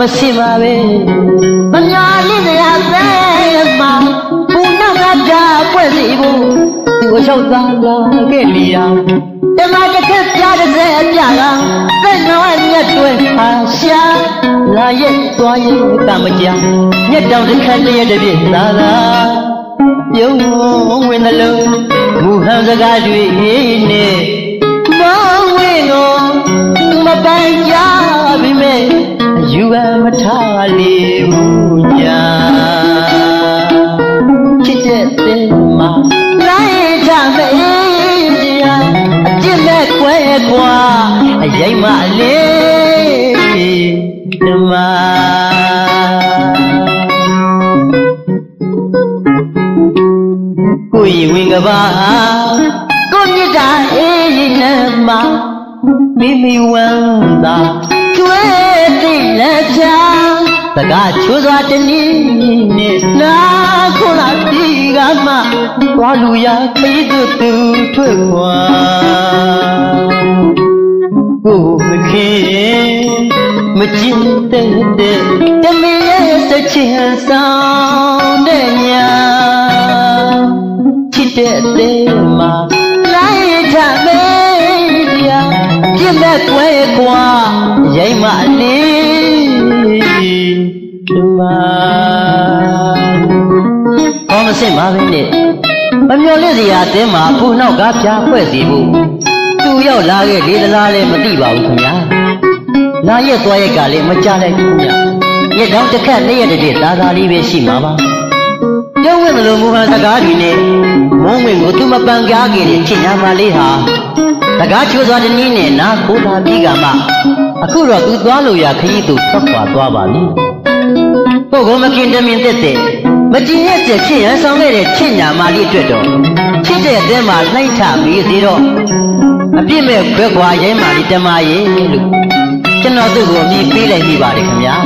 မစင်ပါပဲမများလေးတရားပဲမှာဘုနာကတာပွက်စီဖို့သူအရောက်သားလာခဲ့လီယာတမတစ်ခက်ပြတဲ့စဲအပြကသက်တော်မြတ်တွဲဟာရှာလာရဲ့သွားရဲ့ကမကြမြတ်တောင်တစ်ခက်တည်းတပြည့်သာသာပြုံးဝင်နှလုံးမူဟန်စကားတွေနဲ့မောင်းဝင်ကိုမပိုင်ကြပြီမဲ့ယူဝမထားလေဘူးညာချစ်တဲ့သင်မှာလိုက်ကြမေးစရာအပြစ်မဲ့ကွဲကွာအရင်မလေးဓမ္မကိုယ်ဝင်ကပါကိုမြတ်တာအေးနဲ့မှာမိမိဝမ်းသာကျွဲသိလက်ချာတကားချိုးစွာတနည်းနဲ့နာခုလာဒီကမှသွားလူရပြေးသူထွက်ခွာကိုမခင်မကြည့်တဲ့တမီးရဲ့တချင်ဆောင်တဲ့ညာချစ်တဲ့မှာလိုက်ကြမေးစရာပြစ်မဲ့ကွဲကွာရိမ်မလေးဒီမှာကောင်းမစင်ပါပဲနဲ့မမျော်လင့်စရာအတင်းမှာဖူနောက်ကပြားဖွဲ့စီဖို့သူရောက်လာခဲ့လေသလားလည်းမသိပါဘူးခင်ဗျာလာရက်သွားရက်ကလည်းမကြလိုက်ဘူးခင်ဗျာရက်တောင်တစ်ခက်လေးရက်တည်းသာသာလေးပဲရှိမှာပါပြုံးဝင်လို့မူဟန်စကားတွေနဲ့မုံဝင်ကိုသူမပန်ကားခဲ့တဲ့ချစ်ညာမလေးဟာစကားချိုးစွာတနည်းနဲ့နားခိုးထားပြီးကမှအခုတော့သူသွားလို့ရခရီးသူထွက်ခွာသွားပါပြီပုဂ္ဂိုလ်မခင်တမင်သက်တဲ့မကြည်ရဲ့ချစ်ရန်ဆောင်ခဲ့တဲ့ချစ်ညာမလေးအတွက်တော့ချစ်တဲ့အသင်းမှာနှိုက်ထပြီးသေးတော့အပြစ်မဲ့ခွဲခွာရိုင်းမာလေးတမရဲ့လို့ကျွန်တော်သူ့ကိုအမည်ပေးလိုက်မိပါတယ်ခင်ဗျာ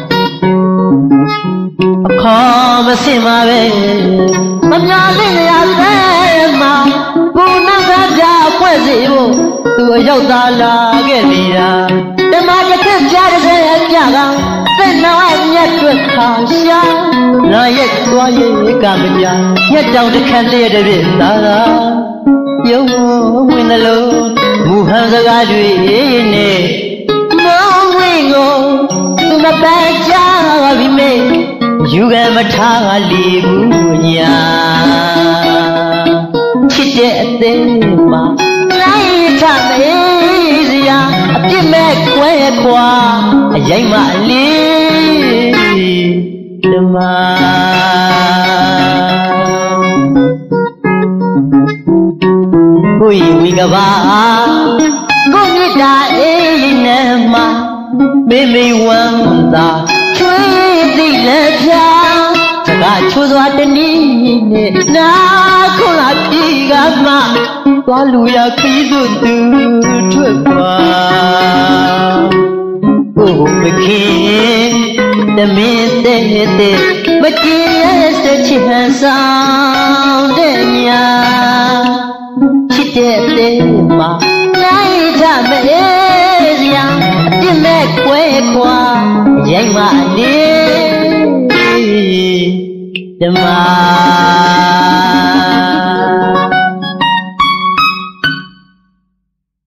အခါမစင်ပါပဲမများလေးရတဲ့မှာဘုနာကကြပွက်စီဖို့သူအရောက်သားလာခဲ့လီယာတမတစ်ခက်ကြားတဲ့အပြကသက်တော်မြတ်တွက်ခါရှာလာရဲ့သွားရဲ့ကမကြညက်တောင်တစ်ခက်လေးတပြည့်သာသာပြုံးဝင်နှလုံးမူဟန်စကားတွေနဲ့မောင်းဝင်ကိုသူမပန်းကြပြီမေယူကမထားလီဘူးညာချစ်တဲ့အသေးမှာလိုက်ထမေးစရာအပြစ်မဲ့ကွဲခွာအရင်မလေးဓမ္မကိုယ်ဝီကပါကိုမြတ်တာအေးနဲ့မှာမိမိဝမ်းသာချွေးသိလက်ပြစကားချိုးစွာတနည်းနဲ့နာခုလာပြီကမှသွားလူရခီးသူထွက်ပါကိုမခင်တမင်တဲ့မကြည်ရဲ့တချစ်ဟန်ဆောင်တဲ့ညာချစ်တဲ့မှာလိုက်ကြမေးစရာအပြစ်မဲ့ကွဲခွာရိုက်မလေးဓမ္မ